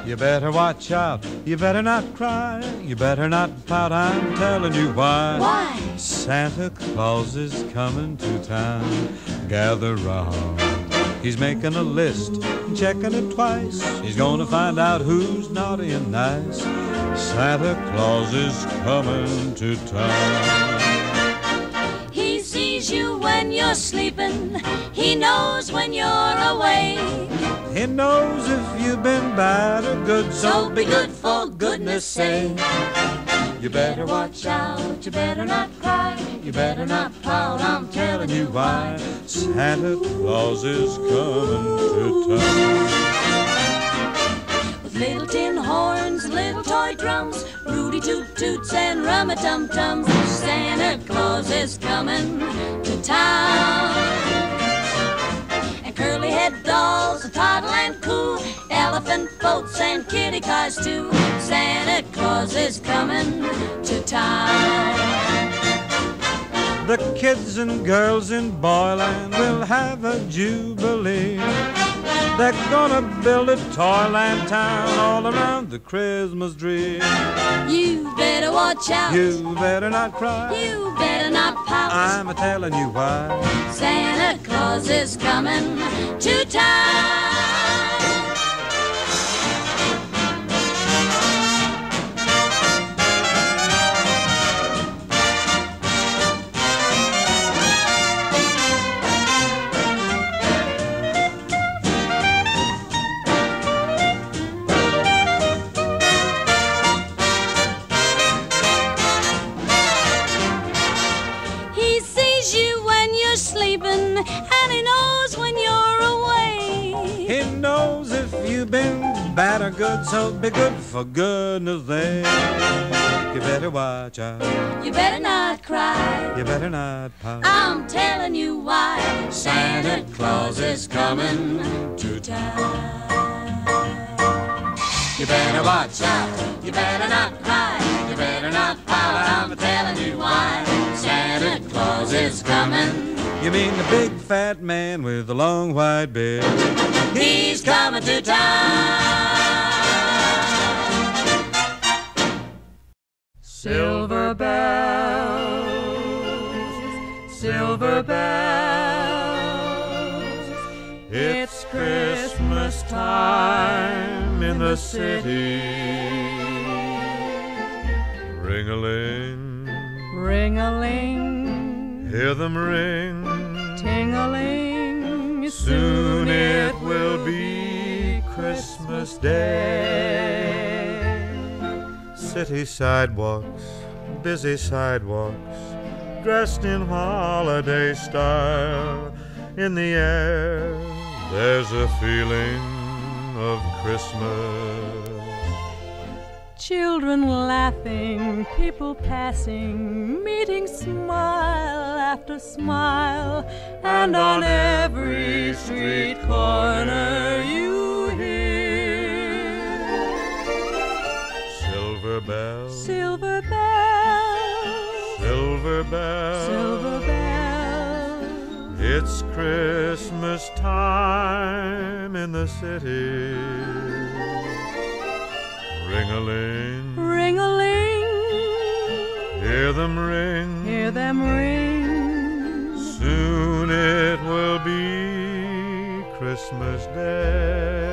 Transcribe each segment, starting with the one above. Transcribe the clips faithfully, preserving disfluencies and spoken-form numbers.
You better watch out, you better not cry, you better not pout, I'm telling you why. Why? Santa Claus is coming to town. Gather round. He's making a list, checking it twice. He's gonna find out who's naughty and nice. Santa Claus is coming to town. He sees you when you're sleeping. He knows when you're away. He knows if you've been bad or good, so, So be good for goodness sake. You better watch out, you better not cry, you better not pout, I'm telling you why. Santa Claus is coming to town. With little tin horns, little toy drums, Rudy Toot Toots and Rum-a-Tum-Tums, Santa Claus is coming to town. And curly-head dolls, a toddle and coo, elephant boats and kitty cars too. Santa Claus is coming to town. The kids and girls in Boyland will have a jubilee. They're gonna build a toyland town all around the Christmas tree. You better watch out. You better not cry. You better not pout. I'm a-telling you why. Santa Claus is coming to town. Sleeping, and he knows when you're away. He knows if you've been bad or good, so be good for goodness sake. You better watch out. You better not cry. You better not pout. I'm telling you why. Santa Claus is coming to town. You better watch out. You better not cry. You better not pout. I'm telling you why. Santa Claus is coming. You mean the big fat man with the long white beard? He's coming to town. Silver bells, silver bells, it's Christmas time in the city. Ring-a-ling, ring-a-ling, hear them ring. Ting-a-ling, Soon it will be Christmas Day. City sidewalks, busy sidewalks, dressed in holiday style. In the air, there's a feeling of Christmas. Children laughing, people passing, meeting smile after smile, and on every street corner you hear Silver bells, silver bells, silver bells, silver bells. It's Christmas time in the city. Ring-a-ling, Ring-a-ling, hear them ring. hear them ring. Soon it will be Christmas Day.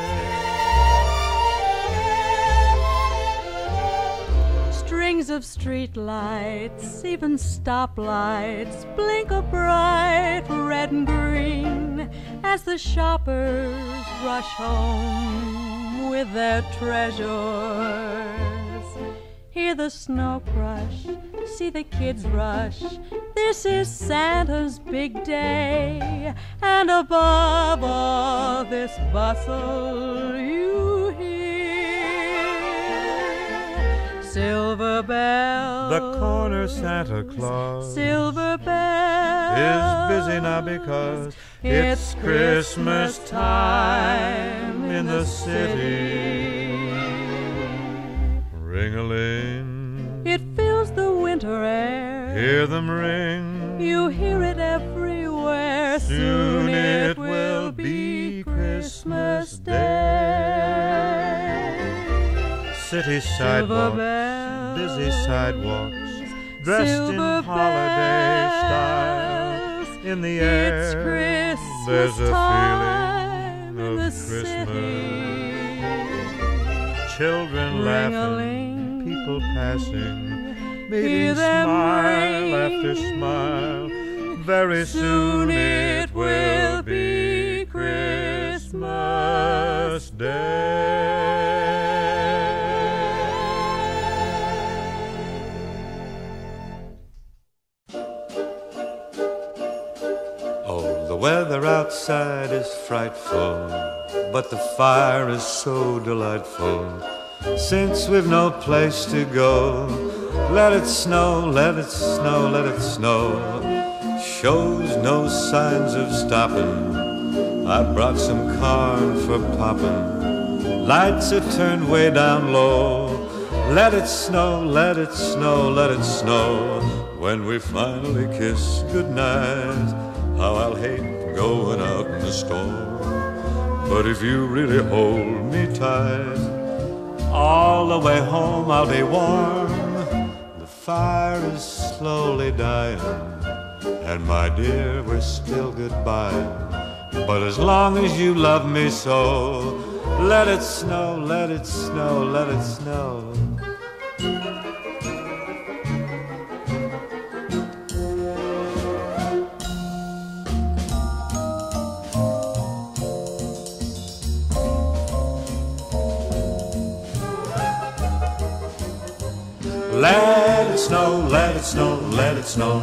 Strings of street lights, even stoplights, blink a bright red and green as the shoppers rush home with their treasures. Hear the snow crush, see the kids rush. This is Santa's big day, and above all this bustle you hear silver bells. The corner Santa Claus Silver bells is busy now because it's Christmas time in the city. Ring-a-ling, It fills the winter air. hear them ring. You hear it everywhere. Soon it will be Christmas Day. city sidewalks, busy sidewalks, dressed in holiday style. In the It's air, Christmas there's a time feeling in the of Christmas. city. Children laughing, Ring-a-ling. people passing, Hear meeting them smile ring. after smile. Very soon it will be Christmas Day. Oh, the weather outside is frightful, but the fire is so delightful. Since we've no place to go, let it snow, let it snow, let it snow. Shows no signs of stopping. I brought some corn for popping. Lights are turned way down low. Let it snow, let it snow, let it snow. When we finally kiss goodnight, how I'll hate going out in the storm. But if you really hold me tight, all the way home I'll be warm. The fire is slowly dying, and my dear, we're still goodbye. But as long as you love me so, let it snow, let it snow, let it snow. Let it snow, let it snow, let it snow.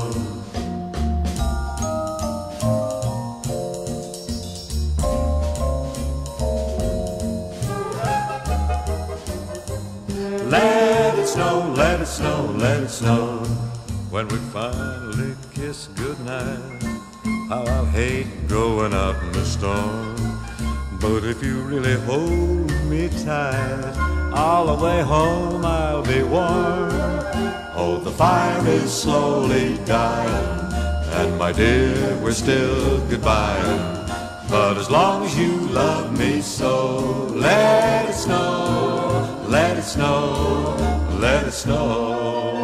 Let it snow, let it snow, let it snow. When we finally kiss goodnight, how I'll hate going out in the storm. But if you really hold me tight, all the way home I'll be warm. Oh, the fire is slowly dying, and my dear, we're still goodbye. But as long as you love me so, let it snow, let it snow, let it snow.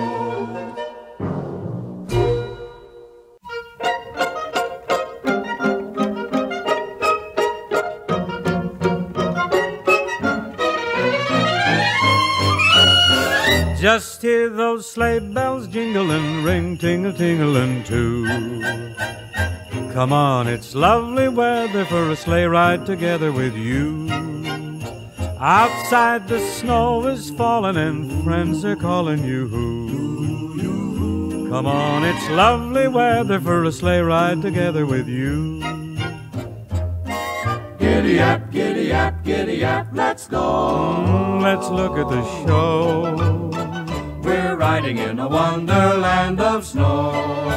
Just hear those sleigh bells jingling, ring, tingle, tingling too. Come on, it's lovely weather for a sleigh ride together with you. Outside the snow is falling and friends are calling you. Come on, it's lovely weather for a sleigh ride together with you. Giddy up, giddy up, giddy up, let's go. Mm, let's look at the show. We're riding in a wonderland of snow.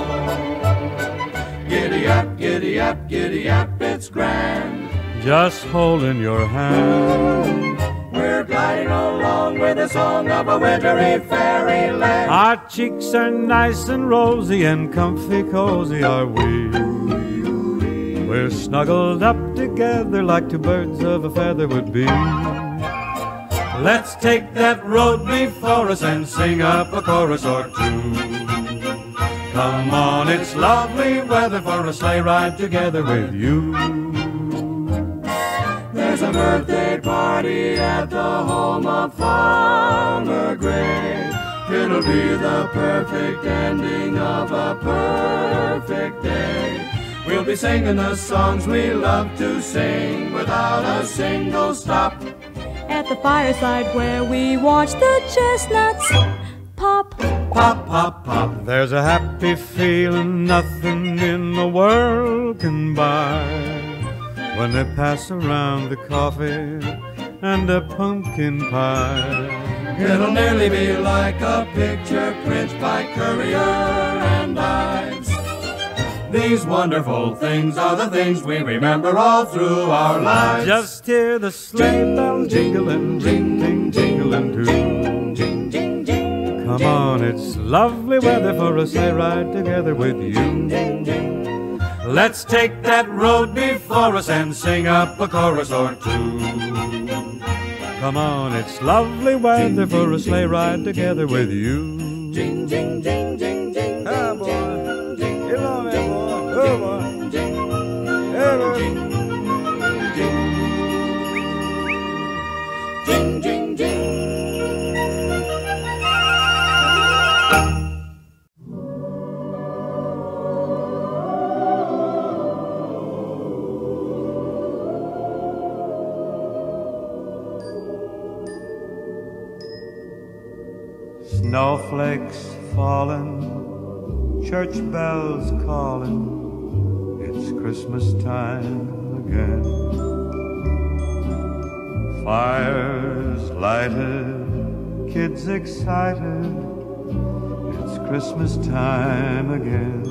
Giddy up, giddy up, giddy up, it's grand. Just holding your hand. We're gliding along with the song of a wintry fairyland. Our cheeks are nice and rosy and comfy cozy are we. We're snuggled up together like two birds of a feather would be. Let's take that road before us and sing up a chorus or two. Come on, it's lovely weather for a sleigh ride together with you. There's a birthday party at the home of Farmer Gray. It'll be the perfect ending of a perfect day. We'll be singing the songs we love to sing without a single stop. At the fireside where we watch the chestnuts pop. Pop, pop, pop. There's a happy feeling nothing in the world can buy when they pass around the coffee and a pumpkin pie. It'll nearly be like a picture print by Currier and Ives. These wonderful things are the things we remember all through our lives. Just hear the sleigh bells jingling, jing, jing, jingling too. Jing, jing, jing. Come on, it's lovely weather for a sleigh ride together with you. Let's take that road before us and sing up a chorus or two. Come on, it's lovely weather for a sleigh ride together with you. Jing, jing, jing, jing, jing. Ah, boy. Get on there, boy. Oh, boy. Hey, boy. Jing, jing, jing. Snowflakes falling, church bells calling, it's Christmas time again. Fires lighted, kids excited, it's Christmas time again.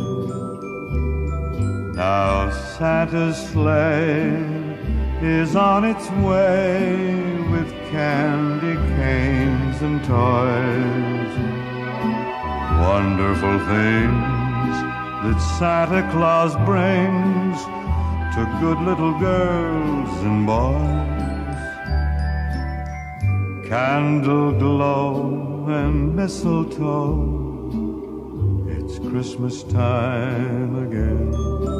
Now Santa's sleigh is on its way with candy canes and toys. Wonderful things that Santa Claus brings to good little girls and boys. Candle glow and mistletoe, it's Christmas time again.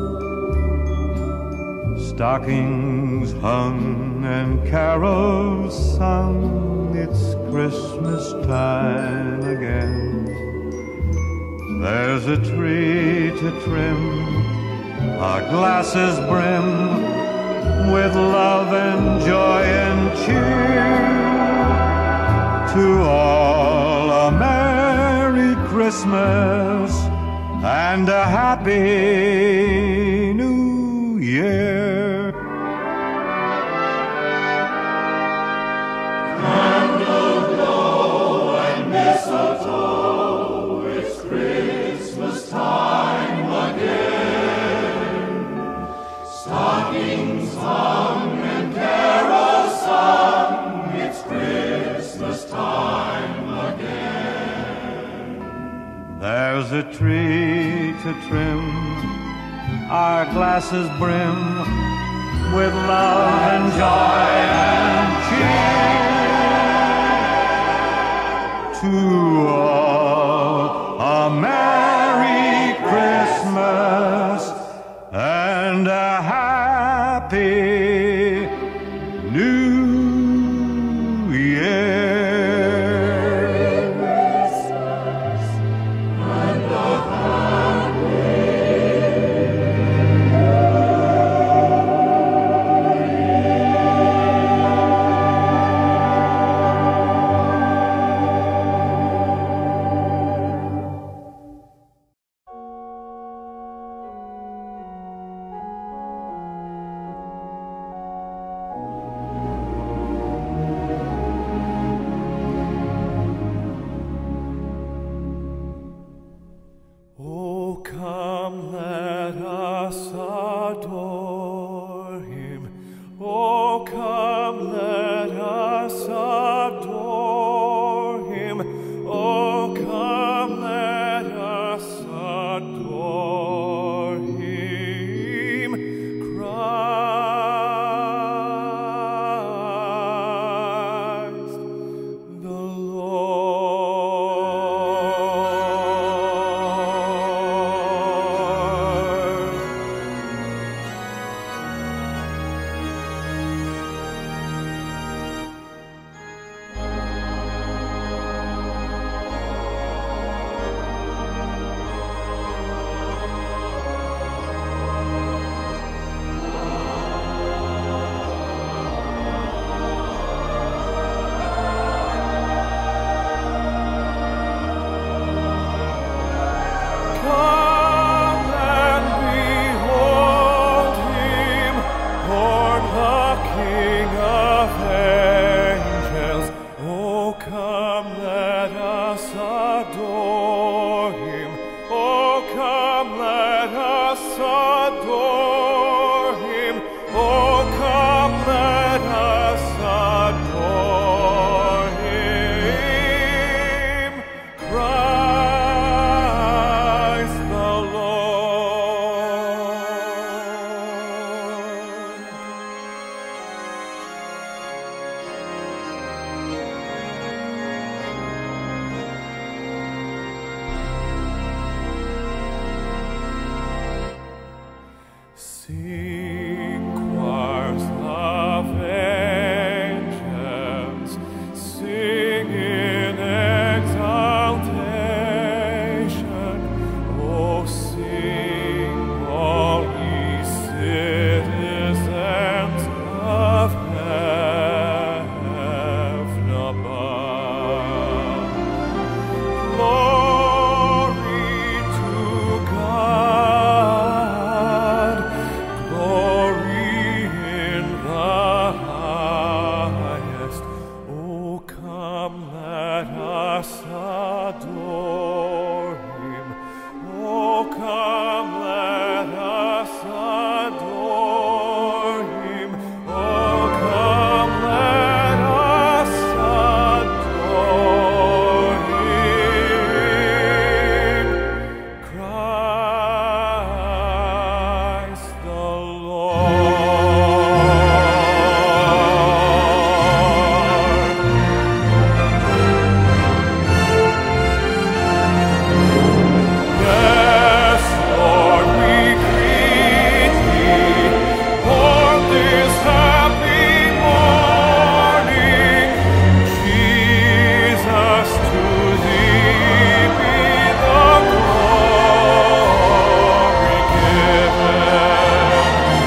Stockings hung and carols sung, it's Christmas time again. There's a tree to trim, our glasses brim with love and joy and cheer. To all a Merry Christmas and a Happy New Year. Candle glow and mistletoe, it's Christmas time again. Stockings hung and carols sung, it's Christmas time again. There's a tree to trim, our glasses brim with love and joy and cheer. To all a Merry Christmas and a Happy New Year. Sing, choirs of angels, sing in exaltation. Oh, sing, all ye citizens of heaven above. Glory to God, glory in the highest. Oh, come, let us adore him. Oh, come, let us adore him. Oh, come, let us adore him. Christ the Lord. Yes, Lord, we greet thee on this happy morning. Jesus, to thee be the glory given.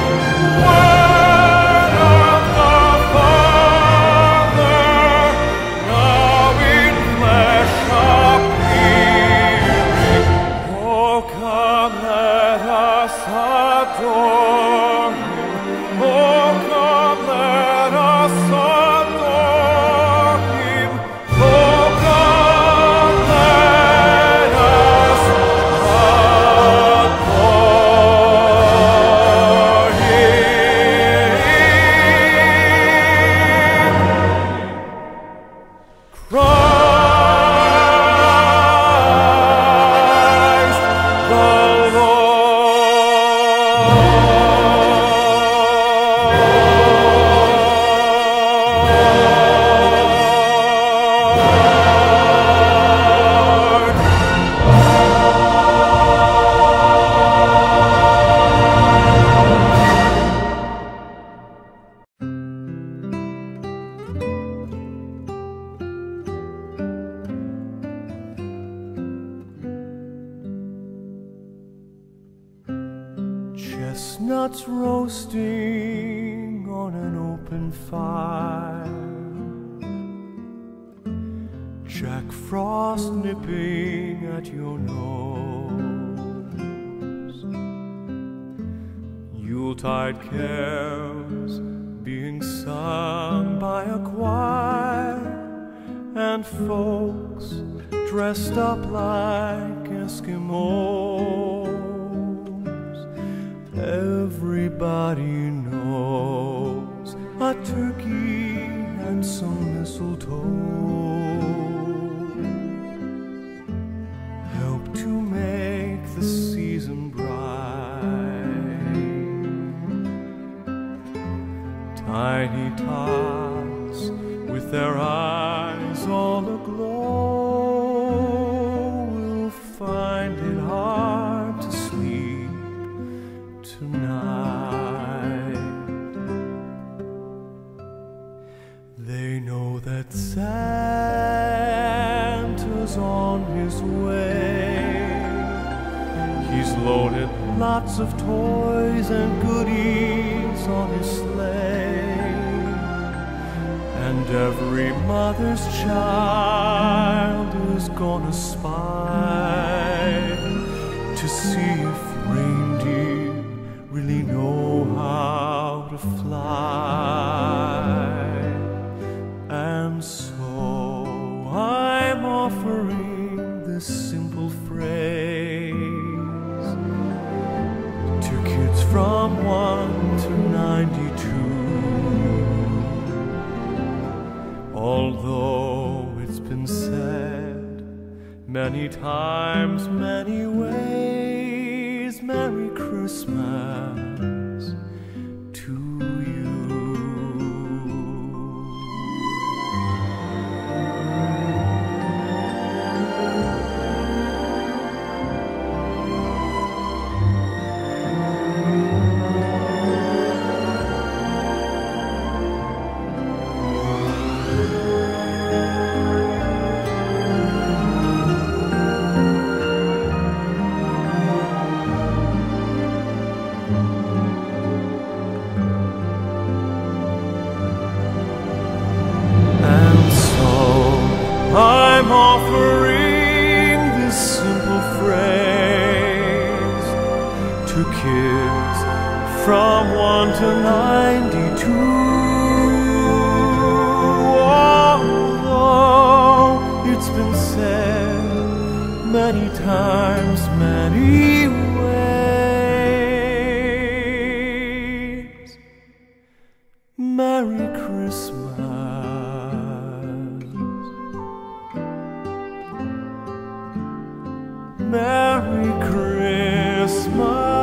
Word of the Father, now in flesh appearing. Oh, come, let us adore him. Oh, come, let us adore him. Oh, come, let us adore him. Christ the Lord. Chestnuts roasting on an open fire, Jack Frost nipping at your nose, Yuletide carols being sung by a choir, and folks dressed up like Eskimos. Everybody knows a turkey and some mistletoe help to make the season bright. Tiny tots with their eyes all aglow will find it hard to sleep tonight. They know that Santa's on his way. He's loaded lots of toys and goodies on his sleigh, and every mother's child is gonna spy to see if reindeer really know how to fly. And so I'm offering this simple phrase to kids from one to ninety-two. Although it's been said many times, many ways, Merry Christmas to you. from one to ninety-two. Although it's been said many times, many ways, Merry Christmas, Merry Christmas.